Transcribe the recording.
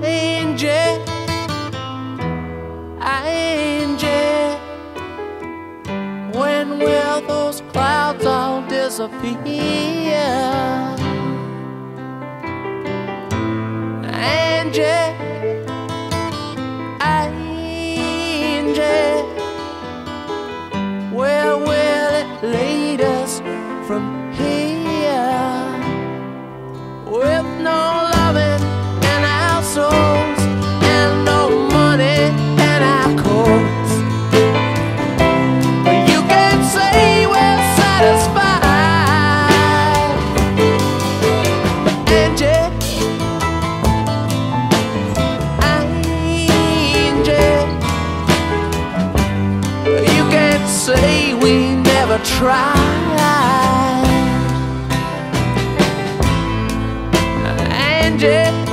Angie, Angie, when will those clouds all disappear? Angie, Angie, where will it lead us from here? With no loving in our souls and no money in our coats, you can't say we're satisfied. Angie, Angie, you can't say we never tried. Angie,